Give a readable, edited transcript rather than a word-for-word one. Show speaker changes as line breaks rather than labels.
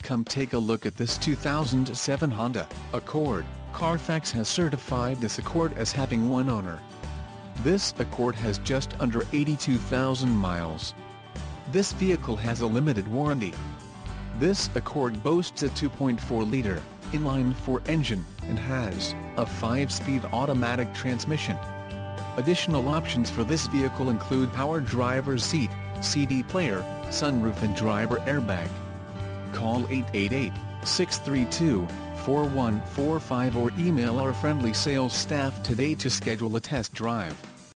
Come take a look at this 2007 Honda Accord. Carfax has certified this Accord as having one owner. This Accord has just under 82,000 miles. This vehicle has a limited warranty. This Accord boasts a 2.4-liter inline-4 engine and has a 5-speed automatic transmission. Additional options for this vehicle include power driver's seat, CD player, sunroof and driver airbag. Call 888-632-4145 or email our friendly sales staff today to schedule a test drive.